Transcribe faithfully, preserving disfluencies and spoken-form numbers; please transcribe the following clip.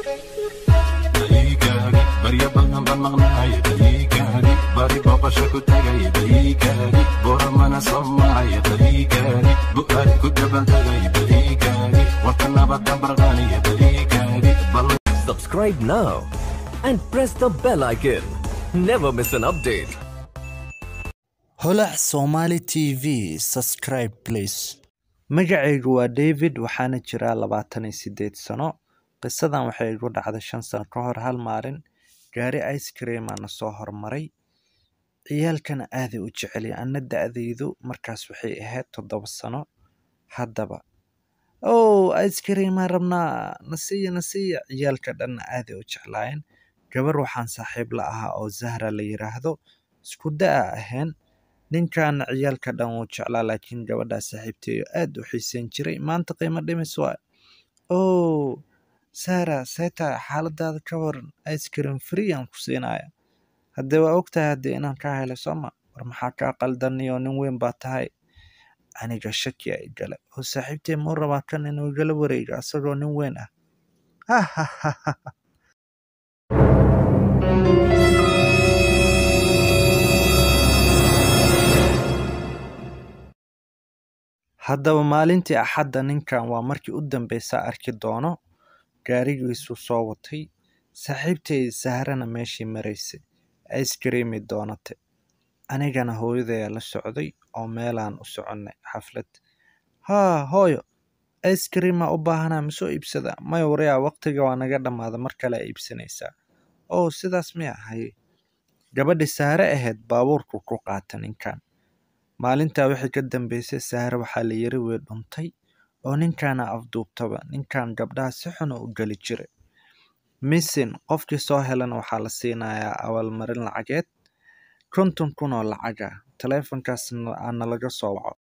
Daigari barya badan baan maqnaay daigari bari booqasho ku tagay daigari boramana soomaay daigari bu'aad ku dabantagay daigari warkanaba tambarqani daigari Subscribe now and press the bell icon. Never miss an update. Holac Somali T V, subscribe please. Magacaygu waa David waxaana jiraa labaatan iyo siddeed sano. Qisadan waxay igu dhacday shan sano ka hor hal maalin. Gaari ice cream aan soo hormaray. Ciyaalkana aad u jecel anna da'daydu markaas waxay ahayd toddoba sano. Haddaba oh ice cream aan rabnaa nasiya nasiya ciyaalka dhan aad u jeclaayeen. Gabar waxaan saaxiib la ahaa oo Zahra la yiraahdo isku daa ahayn. ninkan ciyaalka dhan uu jeclaa laakiin gabadha saaxiibtay aad u xiisan jiray maanta qiimo dhimis waa oh Sara sayta xaaladaada ka waran ice cream free aan ku siinaya hadda waa ogtahay hadda inaan ka helo soma war maxaa ka qaldan iyo nin weyn baa tahay aniga shaki ay gala oo saaxiibtay ma raba kan inuu gala wareego asagoo nin weyn ah ha ha ha haddaba maalintii axadda ninkan waa markii u dambeysay arki doono gaarigiisu soo watay saaxiibtay Sahrana meeshii maraysay ice cream doonatay anigana hooyaday la socday oo meelaan u soconay xaflad ha hooyo ice cream u baahanaa ma soo iibsada may wariyaa waqtiga waa naga dhamaada mar kale iibsanaysaa oo sidaas ma ahay gabadhi Sahra ahayd baabuurku ku qaatay ninkan maalinta wixii ka dambeysay Sahra waxa la yiri way dhuntay oo ninkana afduubtaba ninkan gabdhaha si xun u gali jiray missing qofkii soo helan waxa la siinayaa awal marin lacageed konton kun oo lacag ah telefonkaas aan laga soo waco